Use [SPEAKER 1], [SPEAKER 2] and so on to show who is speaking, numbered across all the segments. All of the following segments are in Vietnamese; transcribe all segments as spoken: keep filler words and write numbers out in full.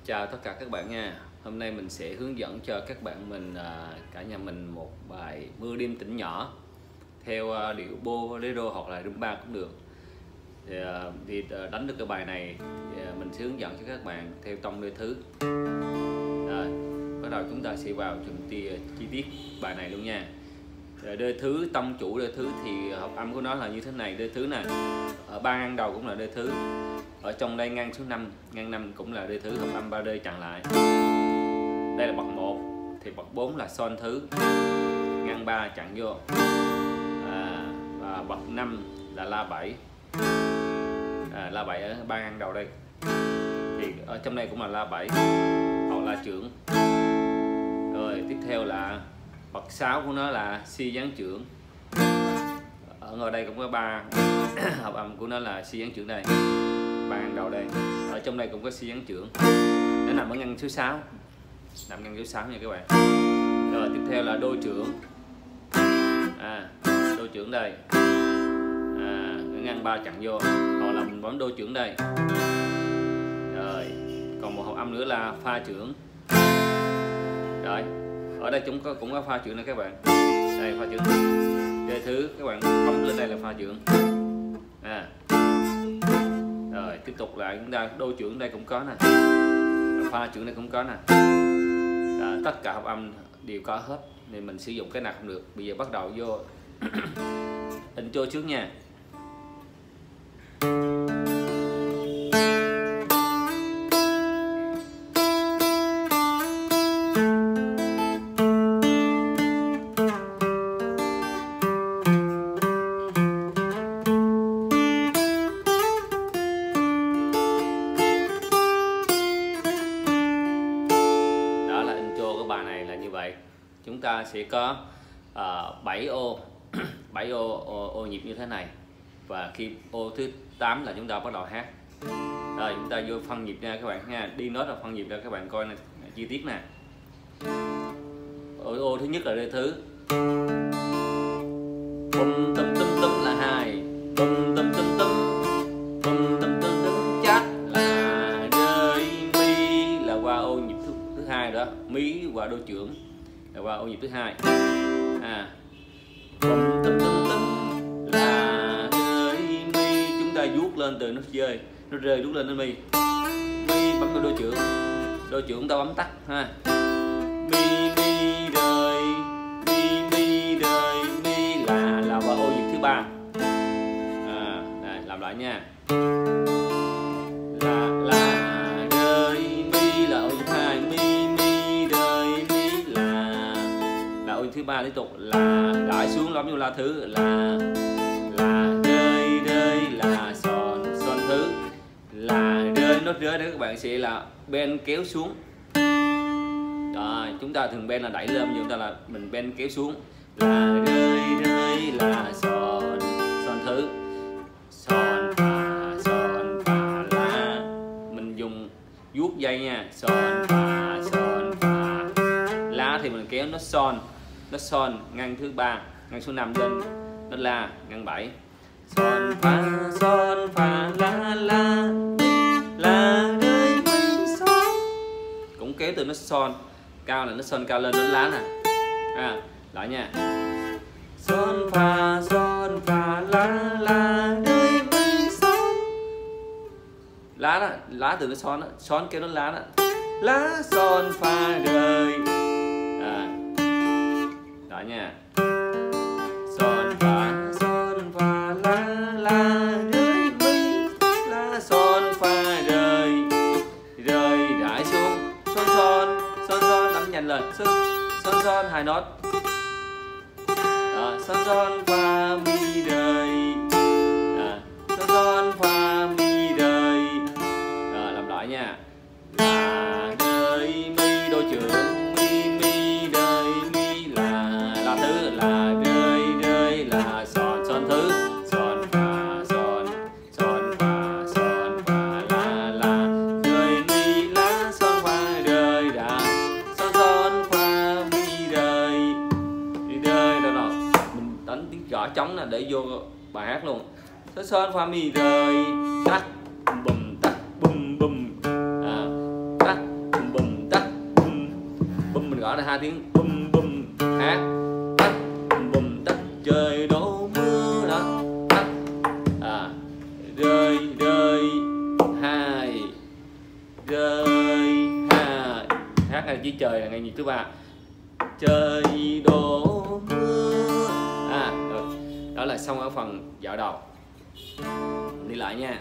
[SPEAKER 1] Chào tất cả các bạn nha. Hôm nay mình sẽ hướng dẫn cho các bạn mình à, cả nhà mình một bài Mưa Đêm Tỉnh Nhỏ theo à, điệu bolero hoặc là rumba cũng được. Thì, à, thì đánh được cái bài này thì, à, mình sẽ hướng dẫn cho các bạn theo tông đê thứ. Rồi, bắt đầu chúng ta sẽ vào từng chi, chi tiết bài này luôn nha. Đê thứ, tông chủ đê thứ thì hợp âm của nó là như thế này. Đê thứ này ở ba ngăn đầu cũng là đê thứ, ở trong đây ngăn số năm, ngăn năm cũng là đê thứ, hợp âm ba đê chặn lại. Đây là bậc một thì bậc bốn là son thứ, ngăn ba chặn vô, à, và bậc năm là la bảy, à, la bảy ở ba ngăn đầu đây, thì ở trong đây cũng là la bảy hoặc la trưởng. Rồi tiếp theo là bậc sáu của nó là si gián trưởng, ở ngồi đây cũng có ba hợp âm của nó là si gián trưởng đây, ba ngăn đầu đây, ở trong đây cũng có si gián trưởng, nó nằm ở ngăn số sáu, nằm ngăn số sáu nha các bạn. Rồi tiếp theo là đô trưởng, à, đô trưởng đây, à, ngăn ba chặn vô, hoặc là mình bấm đô trưởng đây. Rồi còn một hợp âm nữa là pha trưởng. Rồi ở đây chúng có cũng có pha trưởng này các bạn, đây pha trưởng đê thứ, các bạn bấm lên đây là pha trưởng, à. Rồi tiếp tục lại chúng ta đô trưởng đây cũng có nè, pha trưởng đây cũng có nè, à, tất cả hợp âm đều có hết nên mình sử dụng cái nào không được. Bây giờ bắt đầu vô intro trước nha. Chúng ta sẽ có uh, bảy ô bảy ô, ô ô nhịp như thế này, và khi ô thứ tám là chúng ta bắt đầu hát. Rồi chúng ta vô phân nhịp nha các bạn nha, đi nốt là phân nhịp ra các bạn coi này, chi tiết nè. Ô, ô thứ nhất là đê thứ, bum tum tum tum là hai, bum tum tum tum, bum tum tum tum chát là rơi mi là qua ô nhịp thứ, thứ hai đó, mí qua đô trưởng là qua ô nhịp thứ hai, à bum tum tum tum là rơi mi, chúng ta vuốt lên từ nó rơi, nó rơi vuốt lên đến mi, mi bấm vào đô trưởng, đô trưởng chúng ta bấm tắt ha, mi mi rơi, mi mi rơi mi là là qua ô nhịp thứ ba, à này làm lại nha, là là rơi mi là ô nhịp hai, mi mi rơi mi là là ô nhịp thứ ba, tiếp tục là đãi xuống bấm vô la thứ, là là rơi rơi là son son thứ, là rơi nốt rơi đó các bạn sẽ là ben kéo xuống. Rồi chúng ta thường ben là đẩy lên, chúng ta là mình ben kéo xuống, là rơi rơi là son son thứ, son phà son phà la, mình dùng vuốt dây nha, son phà son phà la thì mình kéo nó son, nó son ngăn thứ ba, ngăn số năm lên nó la, ngăn bảy, son phà son phà la la la rơi mi son, cũng kéo từ nó son cao là nó son cao lên đến lá nè, à lại nha, son phà son phà la la rơi mi son, lá đó, lá từ nó son đó, son kéo đến lá đó, lá son phà rơi, à lại nha, son phà son phà la la rơi mi, lá son phà rơi rơi rải xuống, son son son son đánh nhanh lên, son son son hai nốt, à, son son fa mi rơi, à, son son fa mi rơi, rồi làm lại nha, là rơi mi đô trưởng, mi mi rơi mi là la thứ, là rơi rơi là son son thứ, son fa son son fa son fa la la rơi mi lá son fa rơi ra, son son fa mi rơi rơi đâu nào, mình đánh tiếng gõ trống là để vô bài hát luôn, son son fa mi rơi tắt bùm tắt bùm bùm, à, tắt hai tiếng bum bum hát tắt bum bum tắt trời đổ mưa đó tắt à rơi rơi hai rơi hai hát là chữ trời là ngay nhịp thứ ba trời đổ mưa à rồi. Đó là xong ở phần dạo đầu. Đi lại nha.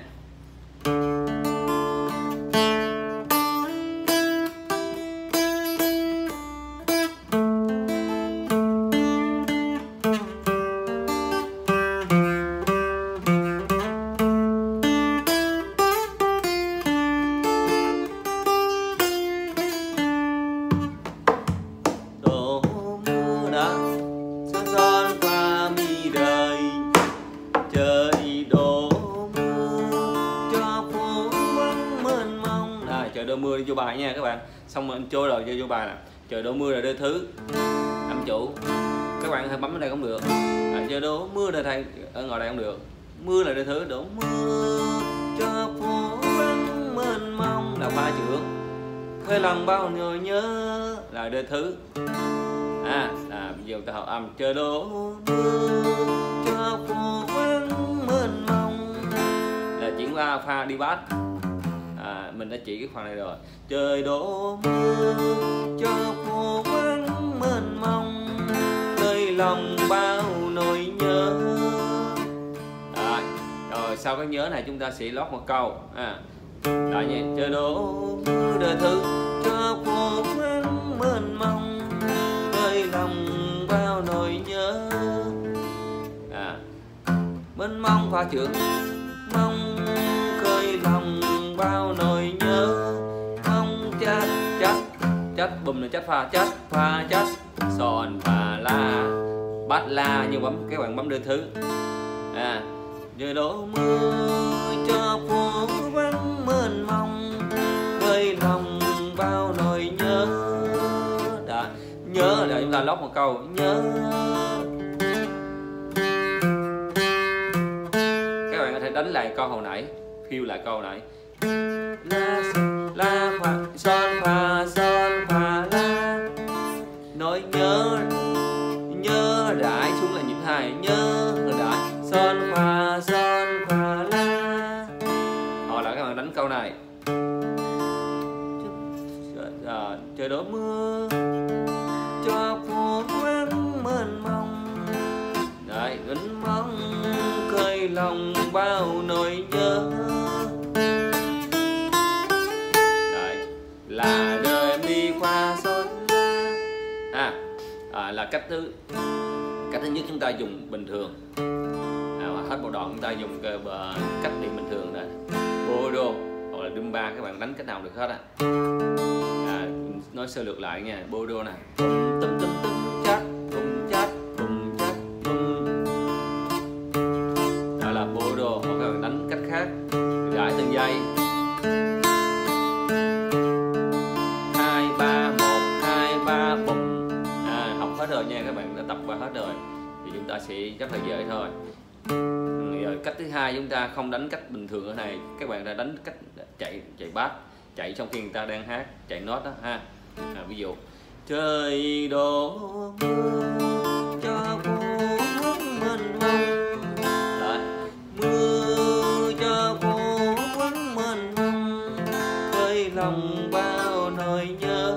[SPEAKER 1] Đổ mưa đi vô bài nha các bạn. Xong rồi anh trôi rồi vô bài nè. Trời đổ mưa là đôi thứ âm chủ. Các bạn hãy bấm ở đây cũng được. À, trời đổ mưa là thầy ở ngồi đây cũng được. Mưa là đôi thứ đổ mưa cho phố vắng mênh mông là pha trưởng. Khơi lòng bao người nhớ là đôi thứ. À là bây giờ ta học âm trời đổ mưa cho phố vắng mênh mông là chuyển qua pha đi bass. À, mình đã chỉ cái phần này rồi. Trời đổ mưa cho phố vắng mênh mông nơi lòng bao nỗi nhớ. À, rồi sau cái nhớ này chúng ta sẽ lót một câu à, lại nha. Trời đổ mưa đời thứ cho phố vắng mênh mông nơi lòng bao nỗi nhớ. À, mênh mông pha trưởng mong khơi lòng bao nỗi nhớ mong chát chát chát bùm là chát pha chát pha chát sòn pha la bát la nhưng bấm các bạn bấm đơn thứ. À trời đổ mưa cho phố vắng mênh mông khơi lòng bao nỗi nhớ. Đó, nhớ là chúng ta lót một câu nhớ. Các bạn có thể đánh lại câu hồi nãy, phiêu lại câu nãy. La la pha son pha son pha la nỗi nhớ nhớ rải xuống là nhịp hai nhớ rải son pha son pha la. Hoặc là các bạn đánh câu này à, trời đổ mưa cho phố vắng mênh mông đấy mênh mông khơi lòng bao nỗi nhớ. Là đời mi khoa son la. À, à là cách thứ cách thứ nhất chúng ta dùng bình thường. À, hết bộ đoạn chúng ta dùng cái cách điện bình thường này bolero hoặc là rumba, các bạn đánh cách nào được hết á. À, nói sơ lược lại nha. Bolero này tum tum tum tum chát tum chát tum chát tum. Đó là bolero. Hoặc các bạn đánh cách khác gãi từng giây. Hết rồi nha, các bạn đã tập qua hết rồi thì chúng ta sẽ rất là dễ thôi. Rồi cách thứ hai chúng ta không đánh cách bình thường ở này, các bạn đã đánh cách chạy chạy bass, chạy trong khi người ta đang hát, chạy nốt đó ha. À, ví dụ trời đổ mưa cho phố vắng mênh mông. Đấy, mưa cho phố vắng mênh mông khơi lòng bao nỗi nhớ.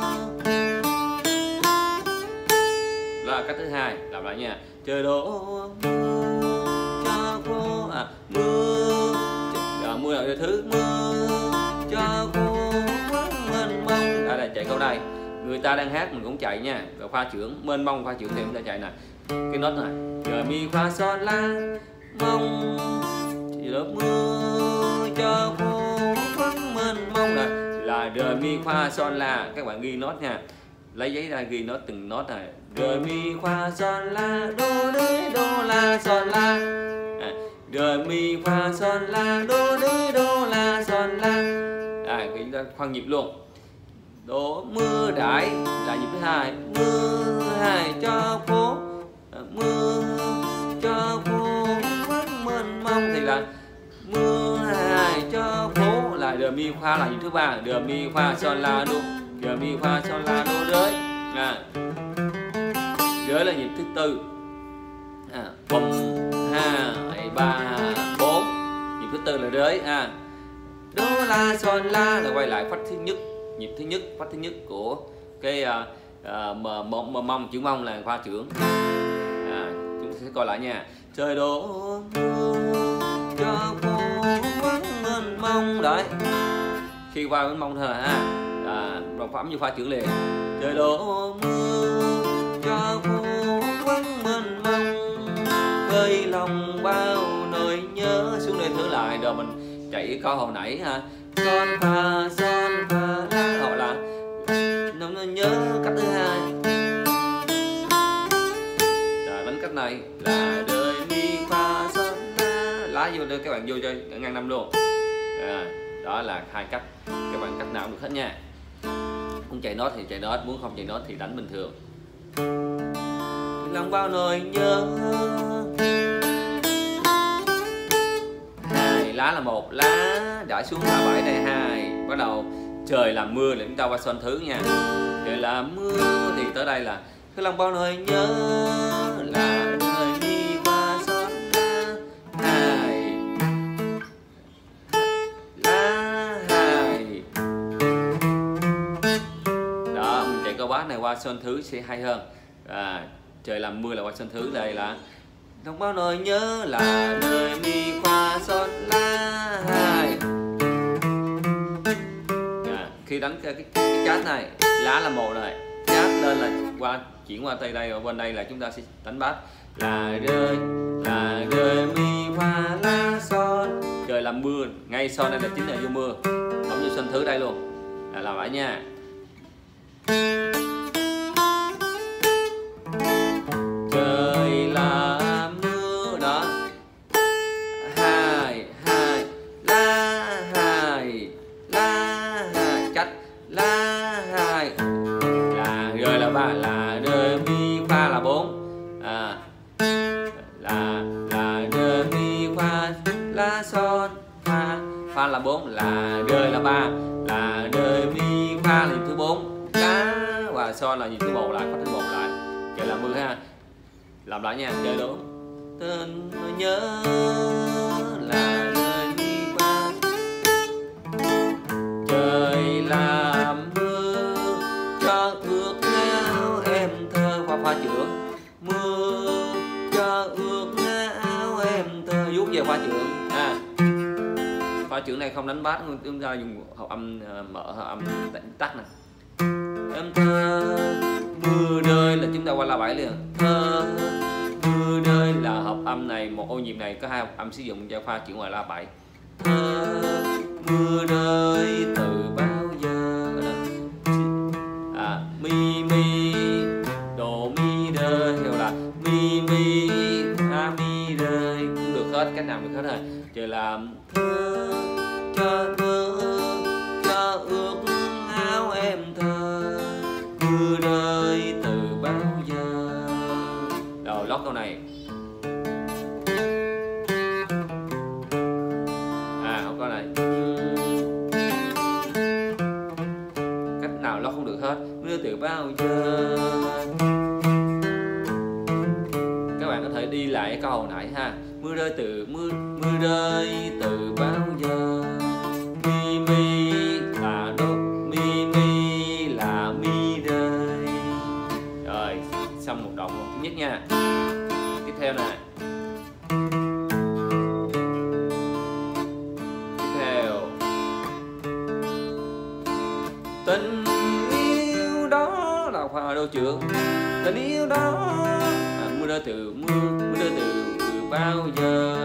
[SPEAKER 1] Là cách thứ hai, làm lại nha. Trời đổ mưa cho phố à mưa à, mưa là thứ mưa cho phố vắng mênh mông. Đây là chạy câu đây, người ta đang hát mình cũng chạy nha. Rồi pha trưởng mênh mông pha trưởng thì chúng ta chạy nè. Cái nốt này trời mi khoa son la mông trời đổ mưa cho phố vắng mênh mông là là trời mi khoa son la. Các bạn ghi nốt nha, lấy giấy ra ghi nốt từng nốt này. Re mi fa son la do re do la son la. À, re mi fa son la do re do la son la. À, chúng ta khoan nhịp luôn. Đổ mưa rải là nhịp thứ hai. Mưa hai cho phố à, mưa cho phố vắng mênh mông thì là mưa hai cho phố là re mi fa là nhịp thứ ba. Re mi fa son la do re mi fa son la do re À, rơi là nhịp thứ tư. À, bum hai ba bốn. Nhịp thứ tư là rơi. À, đô la son la là quay lại phách thứ nhất, nhịp thứ nhất, phách thứ nhất của cái à, à, mờ mông mông chữ mông là khoa trưởng. À, chúng ta sẽ coi lại nha. Trời đổ mưa cho phố vắng mênh mông. Đấy, khi qua mênh mông thôi ha. À, đồng phẩm như khoa trưởng liền. Trời đổ mưa cho phố vắng mênh mông, khơi lòng bao nỗi nhớ. Xuống đây thử lại rồi mình chạy câu hồi nãy ha. Son fa son fa la, hoặc là nó nhớ cách thứ hai. Rồi đánh cách này là đời mi fa son la, lá vô đây các bạn vô chơi ngang năm luôn. À, đó là hai cách, các bạn cách nào cũng được hết nha. Muốn chạy nốt thì chạy nốt, muốn không chạy nốt thì đánh bình thường. Lòng bao nỗi nhớ. Hai lá là một, lá đã xuống là bảy này hai. Bắt đầu trời làm mưa là chúng ta qua son thứ nha. Trời làm mưa thì tới đây là cái lòng bao nỗi nhớ là đời đi qua son la hai, lá hai. Đó, mình chạy câu bát này qua son thứ sẽ hay hơn. À, trời làm mưa là qua son thứ, đây là lòng bao nỗi nhớ là đời mi fa son la hai. À, khi đánh cái, cái, cái chát này, lá là một này, chát lên là qua chuyển qua tay đây, ở bên đây là chúng ta sẽ đánh bát là rơi là rơi mi fa la son. Trời làm mưa, ngay son đây là chính là vô mưa, không như son thứ đây luôn. Là làm lại nha. Trời làm mưa đó. Hai hai la hai la hai, cách la hai là rơi là ba, là rơi mi fa là bốn. À, là là rơi mi fa la son fa, fa là bốn, là rơi là ba, là rơi mi fa là nhịp thứ bốn, lá và son là nhịp thứ một, lại phát thứ một lại. Trời làm mưa ha. Làm lại nha. Trời đổ tên nhớ là đời đi qua. Trời làm mưa cho ước áo em thơ, khoa khoa trưởng. Mưa cho ước áo em thơ, vuốt về khoa trưởng. À, khoa trưởng này không đánh bát, chúng ta dùng hợp âm mở, hợp âm tắt nè. Em thơ mưa rơi là chúng ta qua la bảy liền. Thơ mưa rơi là hợp âm này, một ô nhịp này có hai hợp âm sử dụng cho khoa chuyển ngoài la bảy. Thơ mưa rơi từ bao giờ. À, mi mi đồ mi rơi, hoặc là mi mi a mi rơi cũng được hết, cách nào được hết rồi. Trời làm thơ cho mơ cho ước áo em thơ, mưa rơi từ bao giờ. Rồi lót câu này. À, không câu này. Cách nào lót không được hết. Mưa từ bao giờ. Các bạn có thể đi lại câu hồi nãy ha. Mưa rơi từ mưa mưa rơi từ bao giờ. Mi mi là đô, mi mi là mi rơi. Rồi, xong một đoạn một thứ nhất nha. Tiếp theo nè. Tiếp theo. Tình yêu đó là khoa đô trưởng. Tình yêu đó. À, mưa rơi từ mưa mưa rơi từ, từ bao giờ.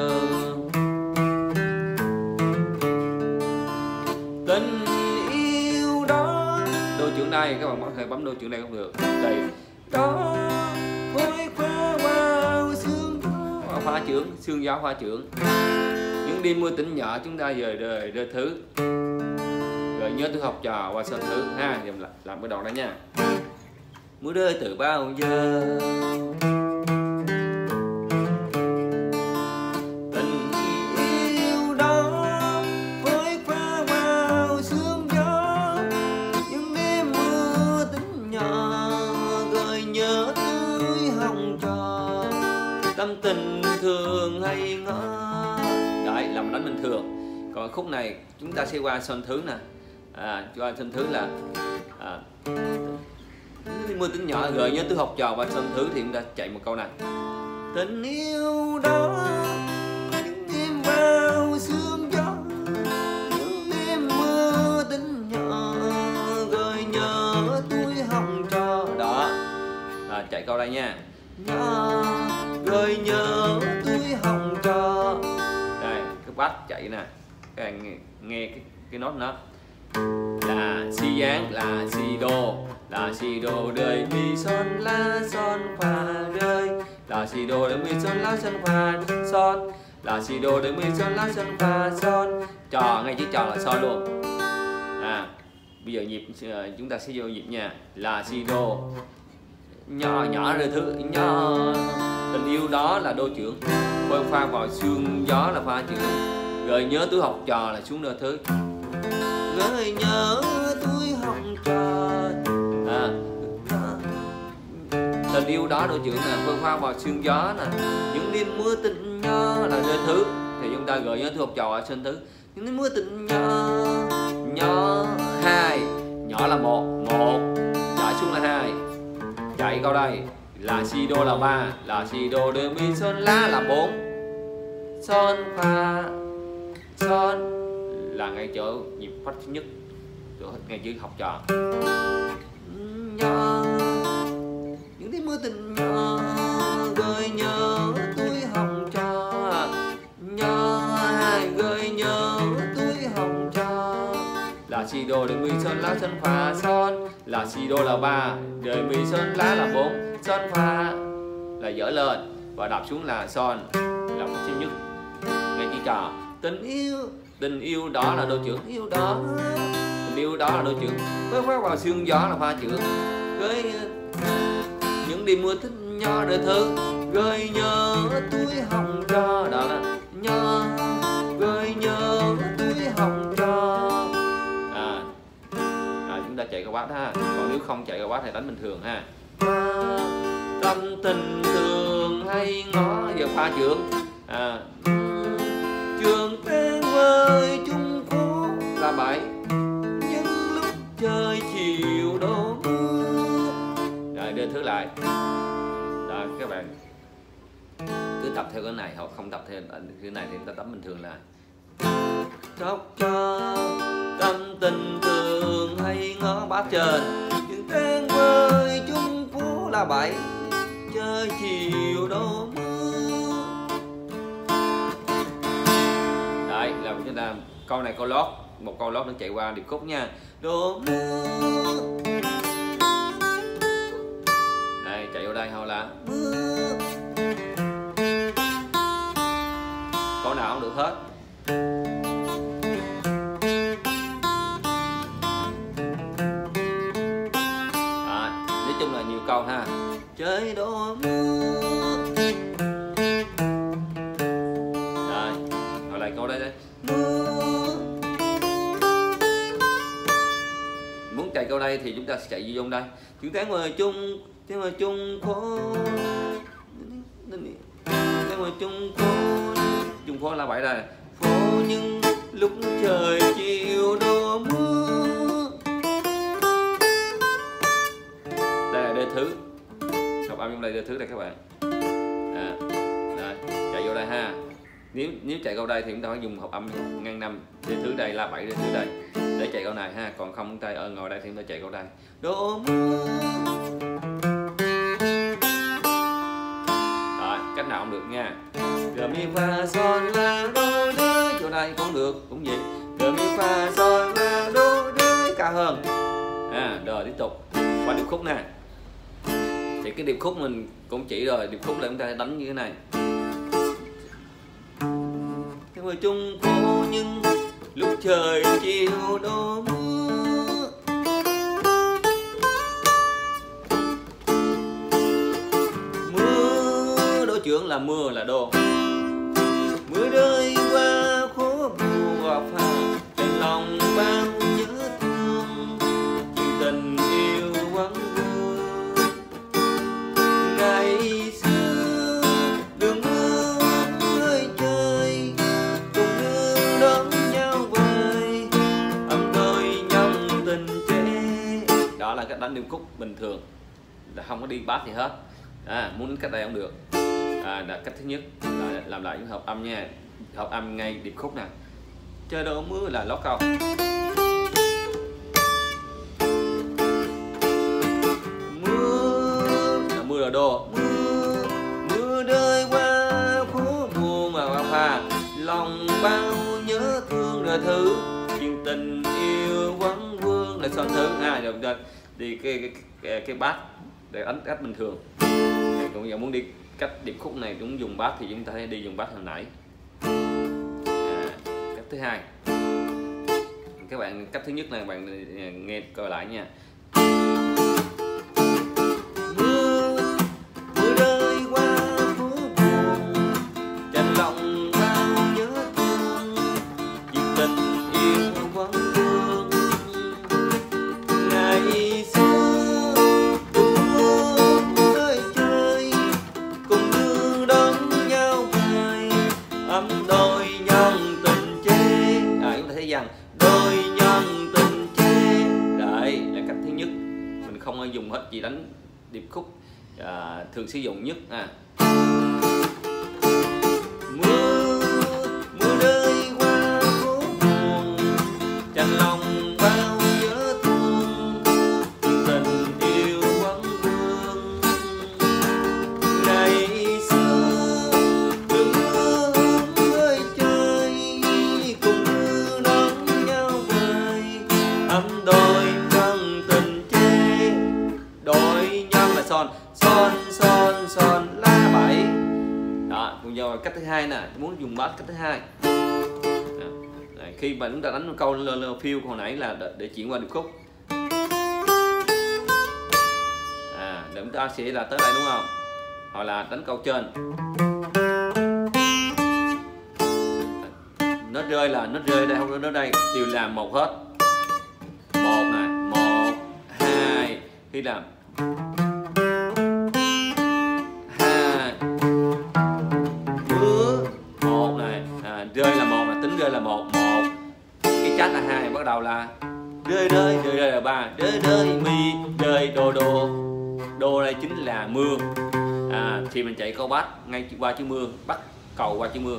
[SPEAKER 1] Tình yêu đó. Đô trưởng đây, các bạn có thể bấm đô trưởng đây không được. Đây. Đó với khoa bao sương gió, khoa trưởng, sương gió khoa trưởng. Những đêm mưa tỉnh nhỏ chúng ta về đời rơi thứ. Rồi nhớ tôi học trò qua sơn thứ ha, làm làm cái đoạn đó nha. Mưa rơi từ bao giờ. Tình yêu đó với khoa bao sương gió, những đêm mưa tỉnh nhỏ tâm tình thường hay ngó. Đấy là mình đánh bình thường. Còn khúc này chúng ta sẽ qua son thứ nè. À, qua son thứ là à, mưa tính nhỏ gợi nhớ từ học trò. Và son thứ thì chúng ta chạy một câu này. Tình yêu đó những đêm bao sương gió, những đêm mưa tính nhỏ gợi nhớ tuổi học trò. Đó à, chạy câu đây nha. Nhỏ gợi nhớ tuổi học trò. Đây cái bass chạy nè, các bạn nghe, nghe cái, cái nốt nó là si dáng là si đô, là si đô đời mi son la son fa đời, là si đô đời mi son la son fa son, là si đô đời mi son la son fa son. Trò ngay chữ trò là son luôn. À bây giờ nhịp chúng ta sẽ vô nhịp nha. Là si đô nhỏ nhỏ rồi thứ nhỏ, tình yêu đó là đô trưởng, quay pha vào sương gió là pha trưởng, gợi nhớ tuổi học trò là xuống đô thứ, gợi nhớ tuổi học trò. À, tình yêu đó đô trưởng nè, quay pha vào sương gió nè, những đêm mưa tình nhỏ là đô thứ, thì chúng ta gợi nhớ tuổi học trò ở sơn thứ. Những đêm mưa tình nhỏ, nhỏ hai, nhỏ là một, một chạy xuống là hai. Chạy câu đây là si đô là ba, là si đô đê mi son la là bốn, son fa son là ngay chỗ nhịp phách thứ nhất, chỗ ngay chữ học trò. Nhỏ những đêm mưa tình nhỏ gợi nhớ tuổi học trò, nhỏ hai gợi nhớ tuổi học trò. Là si đô đê mi son la son fa son, là si đô là ba, đê mi son la là bốn, son fa là dở lên và đạp xuống là son là một chữ nhất ngay chữ trò. Tình yêu, tình yêu đó là đô trưởng, yêu đó, tình yêu đó là đô trưởng, với phát vào sương gió là pha trưởng, với những đêm mưa thích nhỏ đời thơ, gợi nhớ tuổi học trò. Đó là nhỏ gợi nhớ tuổi học trò. À, à chúng ta chạy câu bass ha. Còn nếu không chạy câu bass thì đánh bình thường ha. Tâm tình thường hay ngó, giờ pha trưởng. À, trường tan với chung phố là bảy, những lúc trời chiều đổ mưa. Rồi đưa thứ lại. Rồi các bạn cứ tập theo cái này hoặc không tập theo cái này thì chúng ta tập bình thường là khóc cho tâm tình thường hay ngó bát trên, trường tan với chung phố là bảy, trời chiều đổ mưa. Đấy là chúng ta câu này câu lót, một câu lót nó chạy qua điệp khúc nha. Đổ mưa. Đây chạy vô đây thôi là mưa. Câu nào cũng được hết. À, nói chung là nhiều câu ha. Trời đổ mưa. Rồi, hồi lại câu đây đây. Mưa. Muốn chạy câu đây thì chúng ta sẽ chạy vô đây. Chúng ta ngồi chung, tiếng ngồi chung phố. Tiếng ngồi chung phố. Chung phố là bảy đây. Phố nhưng lúc trời chiều đổ mưa. Đây là đề thứ. Học âm trong đây đề thứ đây các bạn. À, đây, chạy vô đây ha. Nếu nếu chạy câu đây thì chúng ta phải dùng học âm ngang năm, đề thứ đây là bảy, đề thứ đây để chạy câu này ha. Còn không chúng ta ở ngồi đây thì chúng ta chạy câu đây. Đổ mưa. Rồi, cách nào cũng được nha. Re mi fa son la do đê, chỗ này cũng được, cũng vậy. Re mi fa son la do đê, cao hơn. À, rồi tiếp tục qua điệp khúc nè. Thì cái điệp khúc mình cũng chỉ rồi, điệp khúc là chúng ta đánh như thế này. Thế mà chung phố nhưng lúc trời chiều đổ mưa. Mưa đô trưởng là mưa là đô. Mưa rơi qua phố buồn và pha trên lòng bao nhớ thương, tình yêu vắng vương. Ngày xưa đường là cách đánh điệp khúc bình thường, là không có đi bass gì hết. À, muốn cách đây không được. À, là cách thứ nhất là làm lại những hợp âm nha, hợp âm ngay điệp khúc nè. Trời đổ mưa là lót câu, mưa là mưa là đô, mưa mưa rơi qua phố buồn mà qua pha, lòng bao nhớ thương là thứ chuyện tình yêu vấn vương là son thứ. À rồi rồi thì cái cái cái, cái bass để đánh cách bình thường. Còn giờ muốn đi cách điệp khúc này cũng dùng bass thì chúng ta hãy đi dùng bass hồi nãy. À, cách thứ hai, các bạn cách thứ nhất này bạn nghe coi lại nha. Mưa mưa rơi qua phố buồn, dành lòng bao nhớ thương, chuyện tình yêu vấn vương. Ngày xưa từng mưa rơi chơi, cùng như đón nhau cười, ấm đôi nhân tình chế. À, chúng ta thấy rằng đôi nhân tình chế. Đấy là cách thứ nhất, mình không dùng hết gì đánh điệp khúc à, thường sử dụng nhất. À, mưa mưa rơi qua phố buồn, dành lòng bao nhớ thương, chuyện tình yêu vấn vương. Ngày xưa từng mưa rơi chơi, cùng như đón nhau cười, ấm đôi nhân tình chế. Đôi nhân là son, son son son la bảy. Đó, còn giờ cách thứ hai nè, muốn dùng bass cách thứ hai. Đó. Đấy, khi mà chúng ta đánh một câu phiêu hồi nãy là để, để chuyển qua điệp khúc. À, để chúng ta sẽ là tới đây đúng không? Hoặc là đánh câu trên. Nó rơi là nó rơi đây, không nó đây, đều làm một hết. Một này, một, hai, khi làm hai, mưa, một này, à, rơi là một, là tính rơi là một, một, cái chát là hai, bắt đầu là rơi rơi, rơi rơi là ba, rơi rơi mi, rơi đô đô, đô đây chính là mưa. À, thì mình chạy câu bass ngay qua chữ mưa, bắt cầu qua chữ mưa.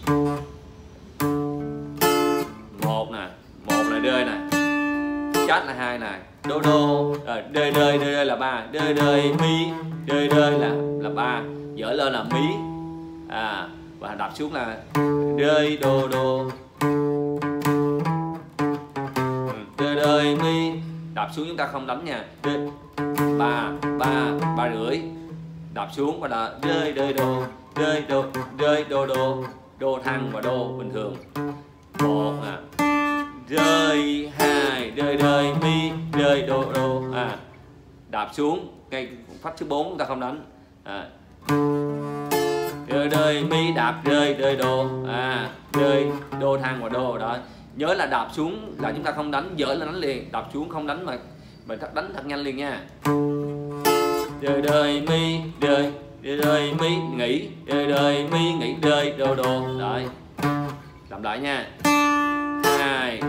[SPEAKER 1] Một nè, một là rơi nè, chát là hai nè, đô đô, rồi rơi rơi rơi là ba, rơi rơi mi, rơi rơi là là ba, dở lên là mí. À, và đập xuống là rơi đô đô, rơi rơi mi, đập xuống chúng ta không đánh nha, rơi ba ba ba rưỡi, đập xuống và là rơi rơi đô, rơi đô, rơi đô đô, đô thăng và đô bình thường. Một à, rơi hai, rơi rơi mi, rơi đô đô. À, đạp xuống ngay phách thứ bốn chúng ta không đánh. À, rơi rơi mi, đạp rơi rơi đô. À, rơi đô thăng và đô. Đó, nhớ là đạp xuống là chúng ta không đánh, dở là đánh liền, đạp xuống không đánh mà mình đánh thật nhanh liền nha. Rơi rơi mi, rơi rơi rơi mi, nghỉ, rơi rơi mi, nghỉ, rơi đô đô. Đấy, làm lại nha. Hai,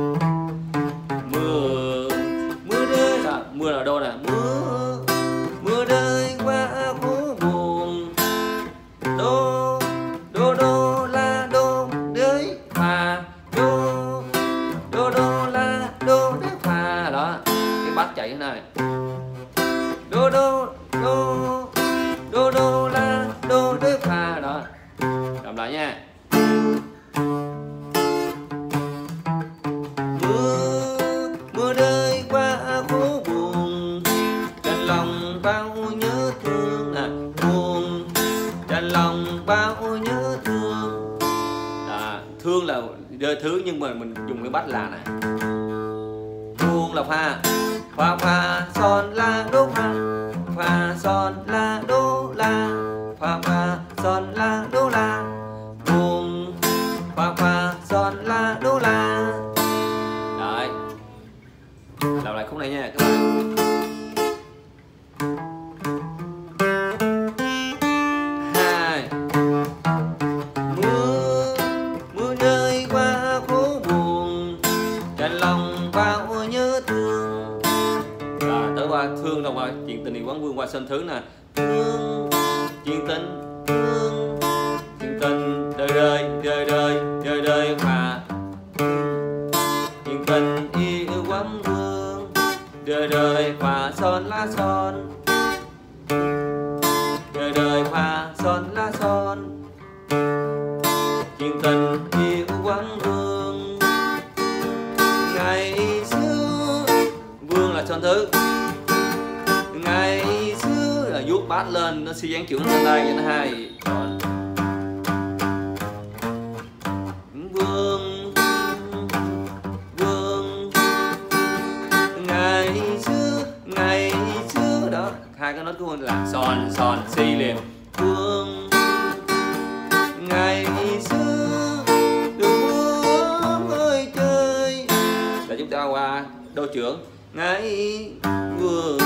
[SPEAKER 1] mưa mưa rơi là mưa là đô nè, mưa mưa rơi qua phố buồn, đô đô đô la đô rơi phà, đô đô đô la đô rơi phà. Đó, cái bass chạy thế này, đô đô đô đô đô la đô rơi phà. Đó, làm lại nha. Mưa rơi qua phố buồn, dành lòng bao nhớ thương. À, buồn dành lòng bao nhớ thương. À, thương là rơi thứ nhưng mà mình dùng cái bass là này. Buồn là pha, pha pha son la đô pha, pha son la đô la, pha pha son la đô la, buồn pha pha son la đô la. Đấy, làm lại khúc này nha các bạn. Hai, mưa mưa rơi qua phố buồn, dành lòng bao nhớ thương. Rồi, qua thương đâu rồi, chuyện tình yêu quán vương qua sơn thứ nè. Thương, chuyện tình, thương, chuyện tình đời đời đời đời đời đời mà. Chuyện tình yêu quán vương đời đời pha son lá son, đời đời pha son lá son. Chuyện tình yêu quán vương ngày xưa, vương là son thứ, ngày xưa là vuốt bát lên nó si dáng trưởng lên đây cho nó hay. Vương vương ngày xưa ngày xưa đó, hai cái nốt của mình là son son si liền. Vương ngày xưa đường vương ơi chơi, là chúng ta qua đô trưởng. Ngày vương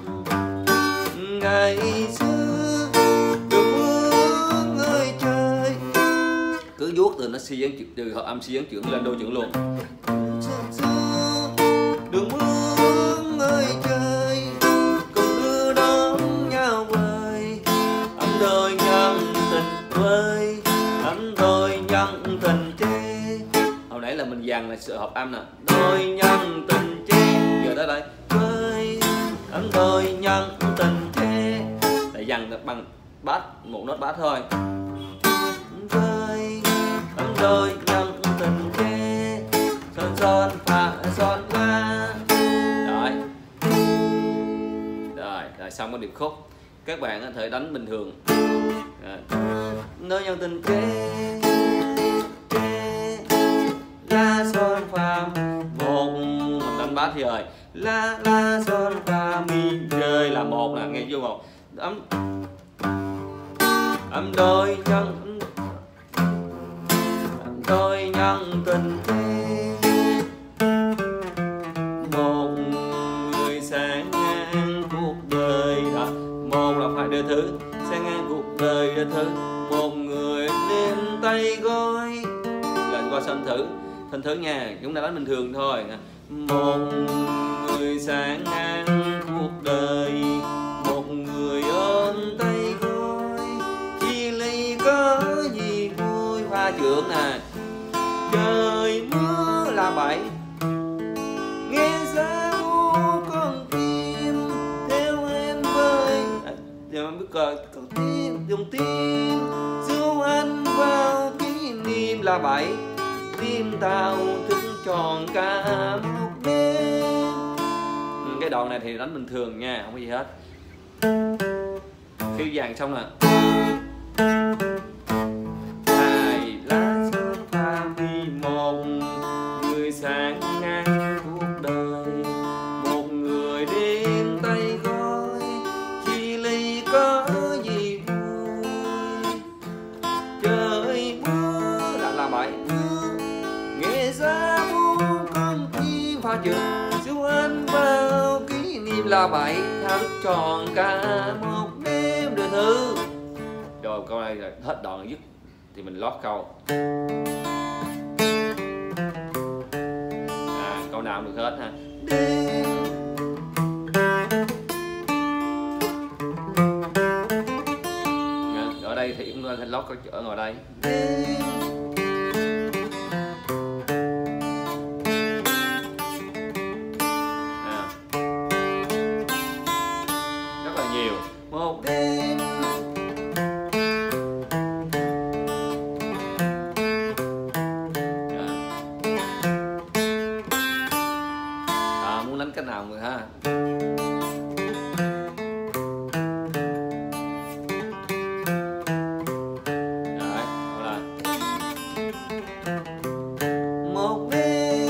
[SPEAKER 1] ngày xưa đường vương ơi chơi, cứ vuốt từ nó si dáng từ hợp âm si dáng trưởng lên đô trưởng luôn. Đường vương ơi chơi cùng đưa đón nhau vơi, ấm đôi nhân tình vơi, ấm đôi nhân tình chê. Hồi nãy là mình dàn là sự hợp âm nè, đôi nhân tình chê, giờ tới đây vơi, ấm đôi nhân tình chê, lại dàn bằng bass, một nốt bass thôi. Vơi, ấm đôi nhân tình chê, son son pha son la. Rồi, rồi, rồi xong cái điệp khúc. Các bạn có thể đánh bình thường. Nơi nhân tình chê, chê, la son pha một, mình đánh bass thì rồi. La la son pha mi rơi là một nè, nghe chưa một. Ấm ấm đôi nhân đôi nhân tình chê, một người sáng ngang cuộc đời đó. Một là phải đưa thứ, sáng ngang cuộc đời đưa thứ. Một người đêm tay gói là qua sơn thử, thanh thứ nha, chúng ta đánh bình thường thôi. Một người sáng ngang cuộc đời, một người ôm tay gói, chia ly có gì vui. Pha trưởng nè, trời mưa là bảy, nghe giá mua con tim theo em với. Giờ em biết cờ con tim dùng tim du anh vào kỷ niệm là bảy, tim tao thức tròn cả một đêm. Cái đoạn này thì đánh bình thường nha, không có gì hết. Khi dàn xong là hai lá son pha mi, một người sáng ngang cuộc đời, một người đêm tay gói, chia ly có gì vui. Trời mưa là là bảy, nghe giá mua con tim. Pha trường siêu anh vào kỷ niệm là bảy, thao thức tròn cả một đêm đưa thứ. Rồi câu này là hết đoạn dứt thì mình lót câu. À, câu nào được hết ha. Đêm à, ở đây thì cũng nên lót câu ở ngồi đây. Đêm một đêm à, muốn đánh cái nào người ha. Rồi, là một đêm.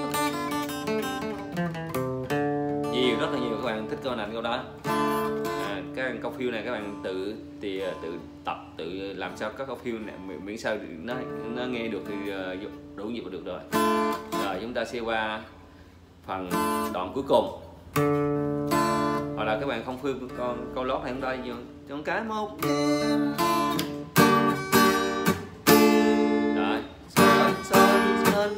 [SPEAKER 1] Nhiều, rất là nhiều các bạn thích câu này câu đó. Các câu phiêu này các bạn tự thì tự tập, tự làm sao các câu phiêu này miễn sao nó nó nghe được thì đủ nhịp là được rồi. Rồi chúng ta sẽ qua phần đoạn cuối cùng, hoặc là các bạn không phiêu con câu lót này không đây trong cái một đêm. Rồi son son son.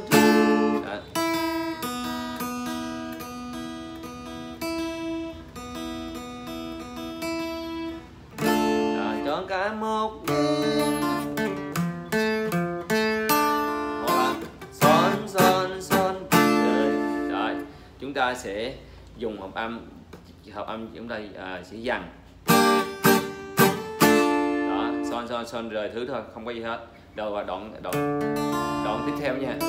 [SPEAKER 1] chọn cả một đêm. Hoặc là son son son đời. Rồi chúng ta sẽ dùng hợp âm, hợp âm chúng ta à, sẽ dằn. Đó, son son son rời thứ thôi, không có gì hết. Rồi và đoạn đoạn đoạn tiếp theo nha.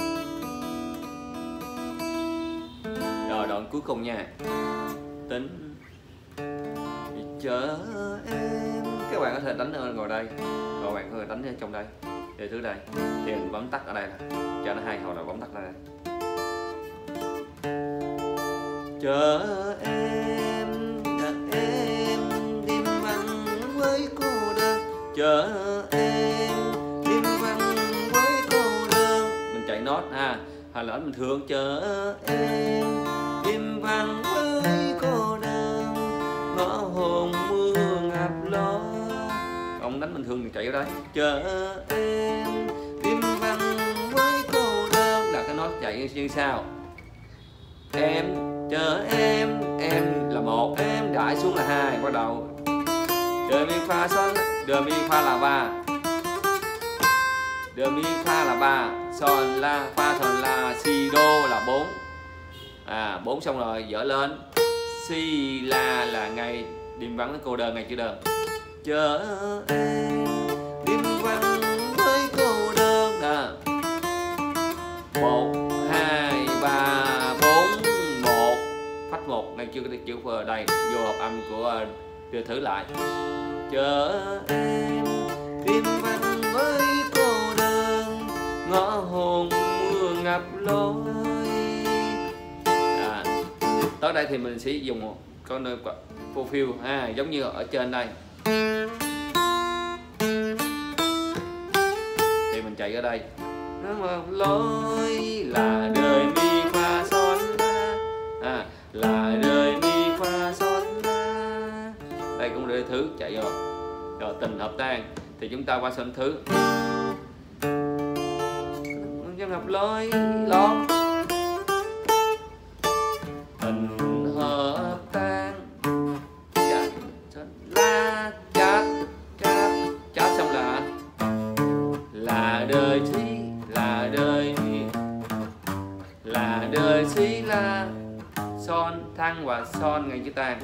[SPEAKER 1] Rồi đoạn cuối cùng nha. Tính chờ em. Các bạn có thể đánh ở ngồi đây, các bạn có thể đánh ở trong đây, để thứ đây. Thì mình bấm tắt ở đây nè, cho nó hay, hoặc là bấm tắt ở đây. Chờ em, đợi em, đêm vắng với cô đơn. Chờ em, đêm vắng với cô đơn. Mình chạy nốt ha, hay là mình thường chờ em, đêm vắng với cô đơn, ngõ hồn mưa ngập lối. Ông đánh bình thường mình chạy ở đây. Chờ em, đêm vắng với cô đơn là cái nốt chạy như sao. Em chờ em, em là một, em đãi xuống là hai, bắt đầu Đờ mi fa son, đờ mi fa là ba, đờ mi fa là ba, son la, fa son la, si đô là bốn. À bốn xong rồi dở lên. Si la là ngày đêm vắng với cô đơn, ngày chữ đơn. Chờ em, đêm vắng với cô đơn. Đó. Một, hai, ba, bốn, một. Phách một, ngay chưa có chữ ở đây. Vô hợp âm của đưa thử lại. Chờ em, đêm vắng với cô đơn, ngõ hồn mưa ngập lối. À, tới đây thì mình sẽ dùng một con nơi phô phiêu ha, giống như ở trên đây. Thì mình chạy ở đây. Lối là đời mi fa son la, à, là đời mi fa son la. Đây cũng để thứ chạy rồi. Rồi tình hợp tan thì chúng ta qua son thứ. Trong hợp lối lót. Tình hợp tan chát la chát chát chát xong là là đời si, là đời là đời si la son thăng và son ngay chữ tan.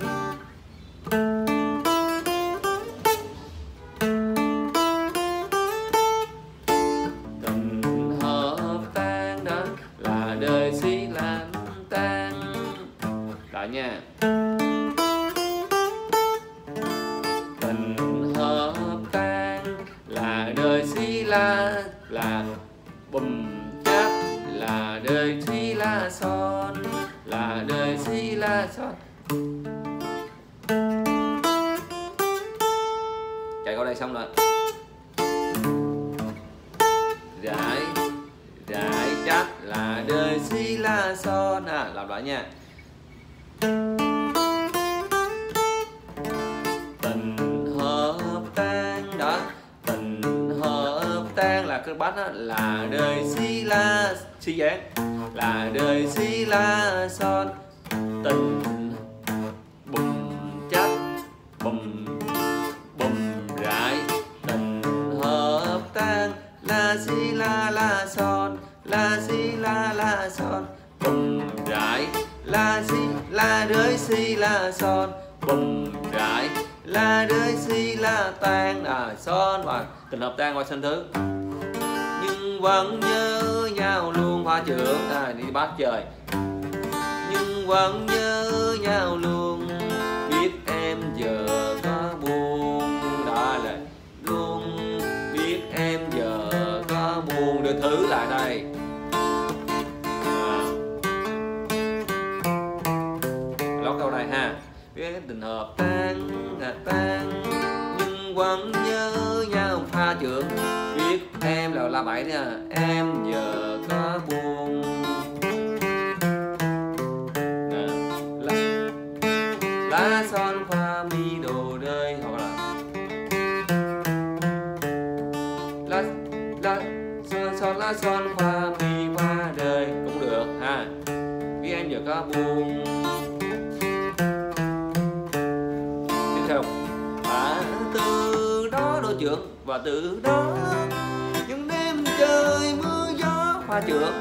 [SPEAKER 1] Tình hợp tan đó là đời si la tan. Lại nha. Tình hợp tan là đời si la, là bùm chát, là đời si la son, là đời si la son. Chạy qua đây xong rồi. Rải rải chát là đời si la son. À làm lại nha. Tình hợp tan đó. Tình hợp tan là cái bát đó, là đời si la si dáng, là đời si la son. Tình bùm chát bùm bùm rải. Tình hợp tan la si la la son, la si la la son, bùm rải. La si la đời si la son, bùm rải. La đời si la tan. À son và tình hợp tan qua son thứ. Nhưng vẫn nhớ nhau luôn hoa trưởng. À đi bát trời. Nhưng vẫn nhớ nhau luôn, biết em giờ có buồn. Đó là luôn biết em giờ có buồn. Được thử lại đây. À. Lót câu đây ha. Biết tình hợp tan là tan, nhưng vẫn nhớ nhau pha trưởng. Biết em là la bảy nha. Em giờ có buồn. À, la, la son pha mi đồ đời, hoặc là la la son son la son pha mi pha đời cũng được ha. Biết em giờ có buồn. Tiếp theo. À, từ trưởng, và từ đó những đêm trời mưa gió pha trượng,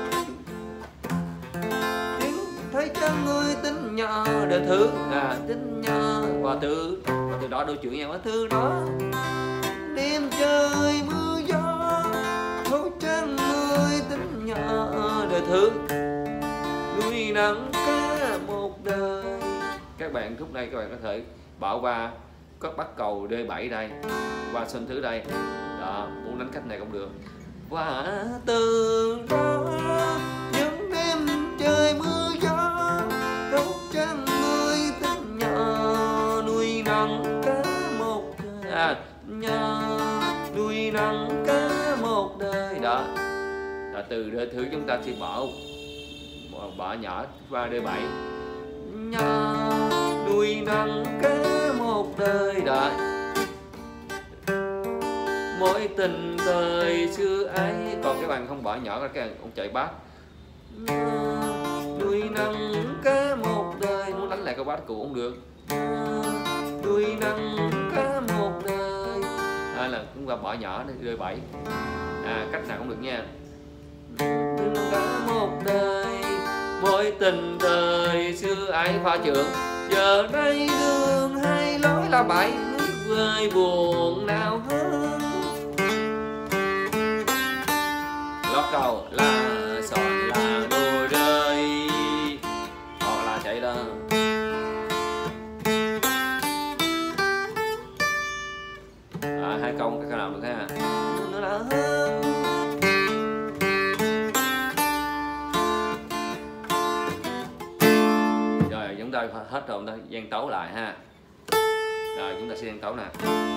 [SPEAKER 1] tiếng thấy chân người tin nhỏ đời thứ, à tin nhỏ, và từ và từ đó đô trưởng nhau, và từ đó đêm trời mưa gió thấu chân người tin nhỏ đời thứ, nuôi nắng cả một đời. Các bạn khúc đây các bạn có thể bảo qua các bắt cầu đê bảy đây, qua sơn thứ đây đó, muốn đánh cách này cũng được. Và từ đó những đêm trời mưa gió thấu chân người tin nhỏ, nuôi nắng cả một đời, à nhỏ nuôi nắng cả một đời đó. Đó, từ đời thứ chúng ta sẽ bỏ bỏ nhỏ qua đê bảy, nhỏ nuôi nắng cả một đời đó. Mỗi tình thời xưa ấy, còn các bạn không bỏ nhỏ các bạn cũng chạy bass, nuôi nắng cả một đời, muốn đánh lại câu bass cũ cũng được, nuôi nắng cả một đời, hay là chúng ta bỏ nhỏ đi đê bảy, à cách nào cũng được nha. Cả một đời, mỗi tình thời xưa ấy pha trượng, giờ đây đường hai lối là bảy, vơi buồn nào hơn. Lót cầu là sòn là đôi rơi, hoặc là chạy đó. À, hai câu các nào được ha. Nữa là hơn. Rồi chúng ta hết rồi, chúng ta gian tấu lại ha. Rồi chúng ta sẽ gian tấu nè.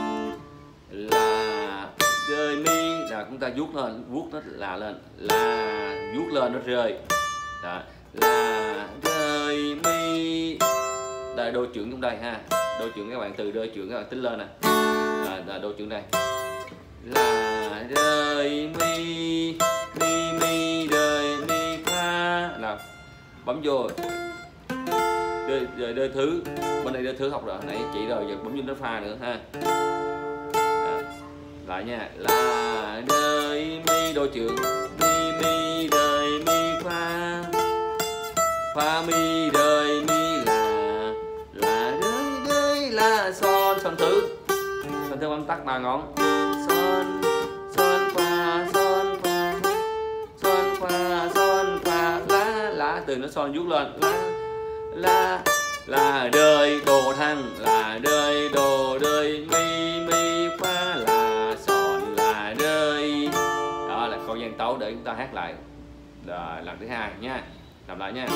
[SPEAKER 1] Là rơi mi là chúng ta vuốt lên, vuốt nó là lên, là vuốt lên nó rơi. Đó. Là rơi mi. Đây đô trưởng trong đây ha. Đô trưởng các bạn, từ đô trưởng các bạn tính lên nè. Là, là đô trưởng đây. Là rơi mi mi mi rơi mi fa, là bấm vô. Đời, đời, đời thứ bên đây đời thứ học rồi, nãy chỉ rồi, giờ bấm vô nó pha nữa ha. Đó. Lại nha, là đời mi đô trưởng, mi mi đời mi pha, pha mi đời mi là, là đời đời là son, son thứ, son thứ bấm tắt ba ngón, son son pha son pha son pha son pha lá lá, từ nó son vuốt lên lá là là đời đồ thăng, là đời đồ đời mi mi pha là sòn là đời. Đó là câu gian tấu để chúng ta hát lại. Rồi lần thứ hai nha, làm lại nha.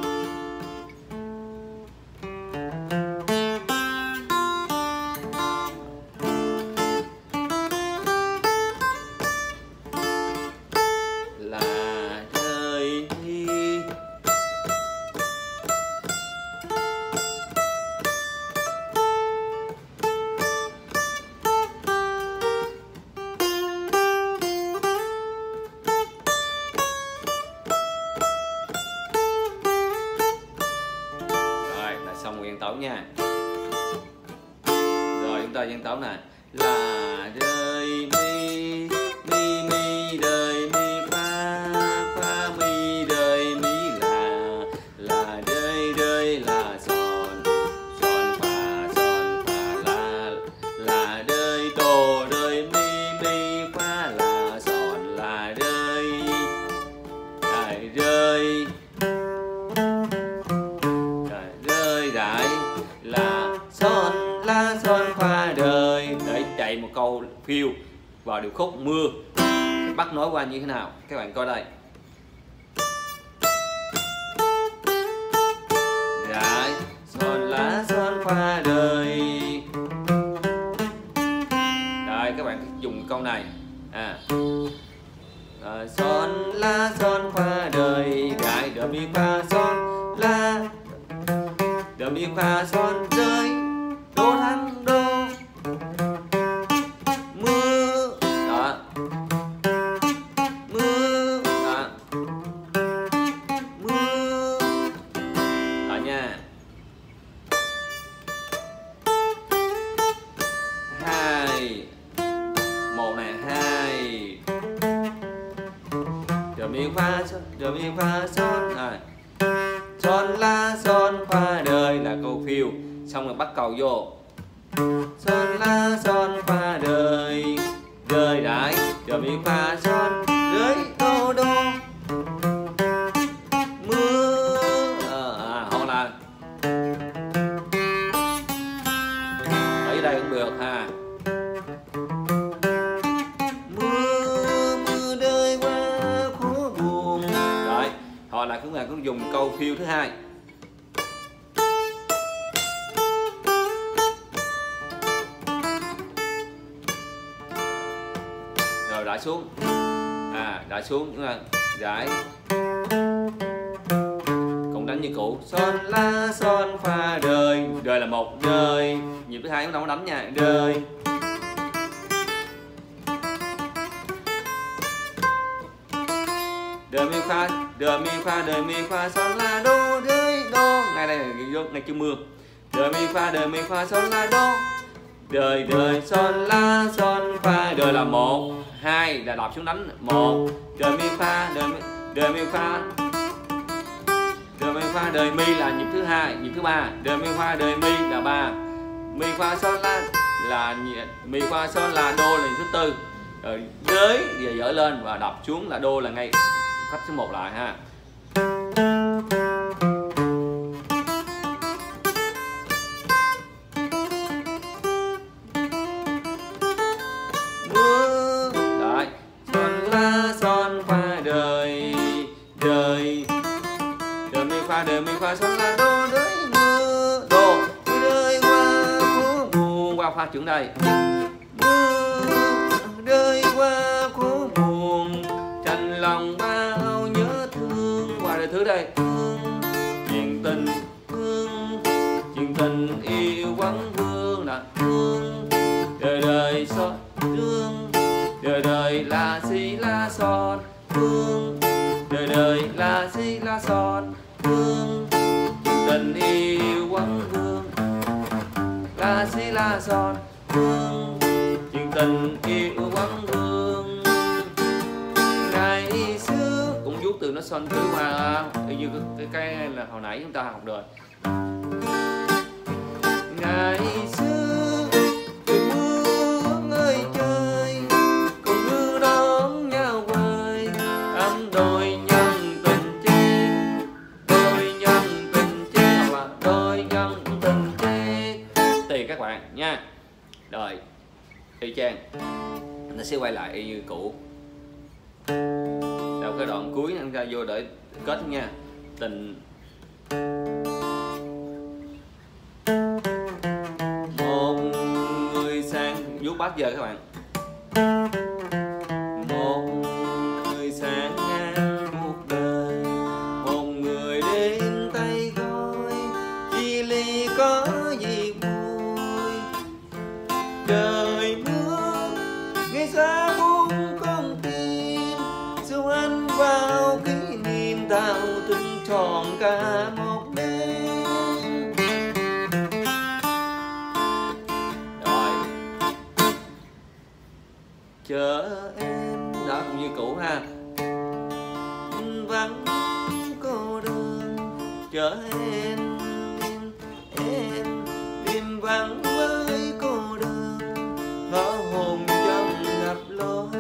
[SPEAKER 1] Tấu nha. Rồi chúng ta gian tấu nè, là rơi mi mi mi đời mi pha, pha mi đời mi là, là rơi rơi là son, son pha son pha là, là rơi đồ rơi mi mi pha là son là rơi, rơi rơi rơi rải là son la son pha đời. Để chạy một câu phiêu vào điệp khúc mưa, bắt nói qua như thế nào các bạn coi đây. Rải son lá son pha đời. Đây các bạn dùng câu này à, à son la son pha đời, rải đờ mi pha son la đờ mi pha son rơi đô thăng đô mưa đó, mưa đó, mưa đó nha. Hai son fa đời là câu phiêu, xong rồi bắt cầu vô son la son fa đời đời đại do mi fa son rưới đô đô mưa à, hoặc là ở đây cũng được ha. Mưa mưa đời qua khó buồn rồi, hoặc là chúng ta cũng dùng câu phiêu thứ hai. Rồi rải xuống, à rải xuống chúng ta rải cũng đánh như cũ, son la son fa đời đời là một đời, nhịp thứ hai chúng ta không đánh nha, đời đời mi fa đời mi fa đời mi fa son la đô đời đô, ngay đây là ngay chữ mưa, đời mi fa đời mi fa son la đô đời đời son la son fa đời là một, hai là đọc xuống đánh một, đời mi fa đời mi đời mi fa đời mi fa đời mi là nhịp thứ hai, nhịp thứ ba, đời mi fa đời mi là ba, mi fa son la là mi fa son là đô là nhịp thứ tư, rồi giới giờ dở lên và đọc xuống là đô là ngay cách số một lại ha. Mưa đấy, son la son fa đời đời đời mi fa đời mi fa son la đô đời mưa đô đời qua khó buồn qua pha trưởng đây, mưa đời qua khó buồn tranh lòng bao nhớ thương, qua đời thứ đây thương chuyện tình thương chuyện tình yêu quấn hương là thương đời đời son thương đời đời là si la son thương đời đời là si la son thương tình yêu quấn hương la si la son thương chuyện tình yêu quấn hương. Ngày xưa cũng vuốt từ nó son thứ qua như cái, cái cái là hồi nãy chúng ta học rồi. Ngày xưa mưa ơi trời cùng mưa đón nhau vơi ấm đôi nhân tình che đôi nhân tình che hoặc là đôi nhân tình che tùy các bạn nha. Rồi y chang nó sẽ quay lại y như cũ, đâu cái đoạn cuối chúng ta vô để kết nha. Tình một người sang vuốt bát giờ các bạn, một người sang ngang cuộc đời, một người đến tay gói chia ly có gì vui, trời mưa nghe xa buông con tim dù anh vào kỷ niệm tao từng tròn cả một đêm. Rồi chờ em đó cũng như cũ ha, vắng cô đơn chờ em em em đêm vắng với cô đơn ngõ hồn trong ngập lối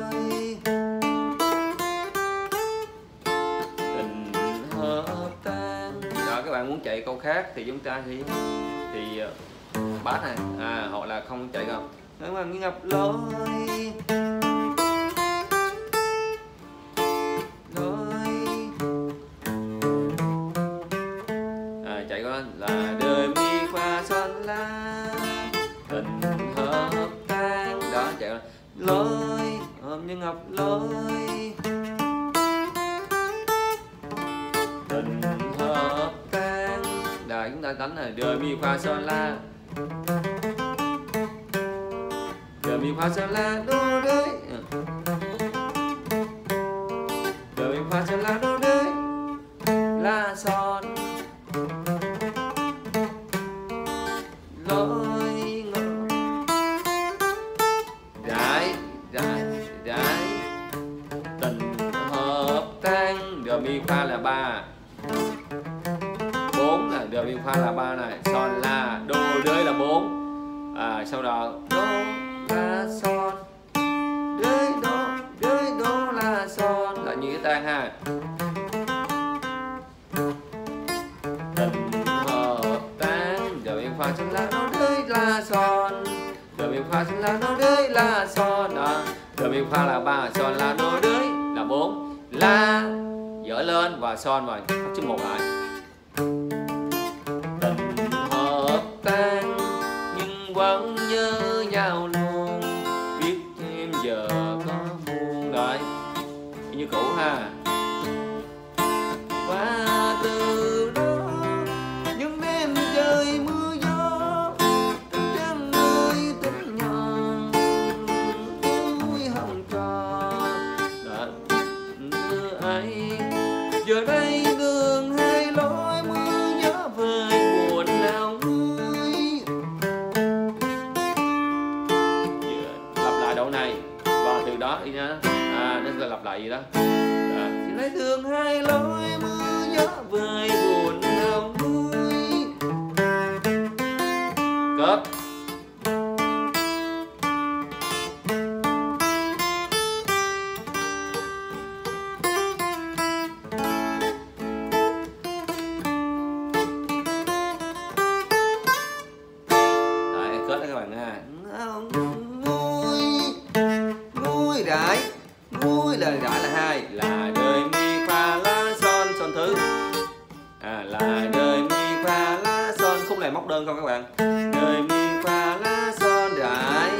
[SPEAKER 1] tình hợp tan. Rồi các bạn muốn chạy câu khác thì chúng ta thì thì uh, bát này à hoặc là không chạy không nếu mà ngập lối là đời mi fa son la tình hợp tan đó chạy lối ôm như ngọc lối tình hợp tan. Rồi chúng ta đánh là đời mi fa son la đời mi fa son la đô đấy đời mi fa son la đô đấy la son lối ngõ rải rải rải tình hợp tan. Rồi mi fa là ba, bốn là rồi mi miền Fa là ba này, son la, đô rơi là bốn. À, sau đó đô la son, rơi đô, rơi đô la son là như cái tan ha. Tình hợp tan, giờ miền Fa son la đô rơi la son, giờ miền Fa son la đô rơi la son đó. Giờ miền Fa là ba, son la đô rơi là bốn, la dở lên và son vào chữ một lại. Tình hợp tan nhưng vẫn nhớ nhau luôn, biết em giờ có buồn đấy như cũ ha. Và từ đó những đêm trời mưa gió, trăng ơi tình nhỏ vui hồng trò đưa ấy. Giờ đây đường hai lối mưa nhớ về buồn nào nguôi. Lặp lại đoạn này và từ đó đi nhá. À, nó lặp lại gì đó. À, giờ đây đường hai lối mưa nhớ về buồn nào nguôi. Cớp. Kết đó các bạn ha. Nguôi, nguôi rải, nguôi là rải là hai, là đời mi fa la son son thứ. À, là đời mi fa la son, khúc này móc đơn không các bạn? Đời mi fa la son rải,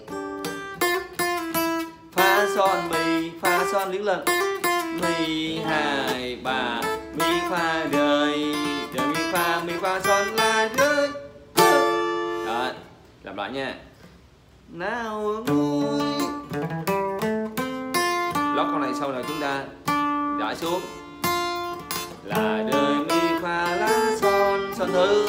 [SPEAKER 1] fa son mi, fa son liếng lên, mi hai ba, mi fa đời, đời mi fa mi fa son la rơi. Đó, làm lại nha. Nào nguôi, lót con này sau này chúng ta rải xuống là đời mi fa la son son thứ,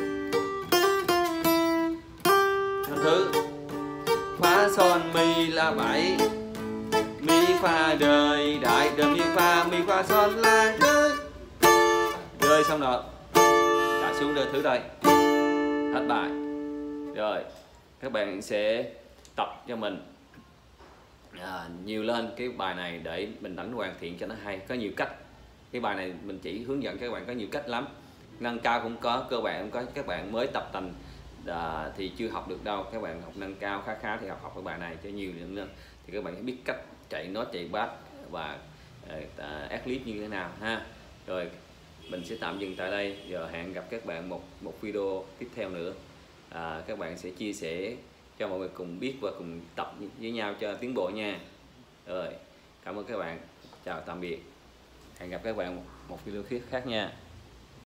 [SPEAKER 1] son thứ fa son mi là bảy, mi fa đời đại, đời mi fa mi fa son la rơi, rơi xong rồi rải xuống đời thứ đây. Hết bài. Rồi các bạn sẽ tập cho mình à, nhiều lên cái bài này để mình đánh hoàn thiện cho nó hay. Có nhiều cách, cái bài này mình chỉ hướng dẫn các bạn có nhiều cách lắm. Nâng cao cũng có, cơ bản cũng có. Các bạn mới tập tành à, thì chưa học được đâu. Các bạn học nâng cao khá khá thì học học cái bài này cho nhiều nữa thì các bạn sẽ biết cách chạy nốt, chạy bass và à, ad lib như thế nào ha. Rồi mình sẽ tạm dừng tại đây. Giờ hẹn gặp các bạn một một video tiếp theo nữa. À, các bạn sẽ chia sẻ cho mọi người cùng biết và cùng tập với nhau cho tiến bộ nha. Rồi, cảm ơn các bạn. Chào tạm biệt. Hẹn gặp các bạn một, một video khác nha.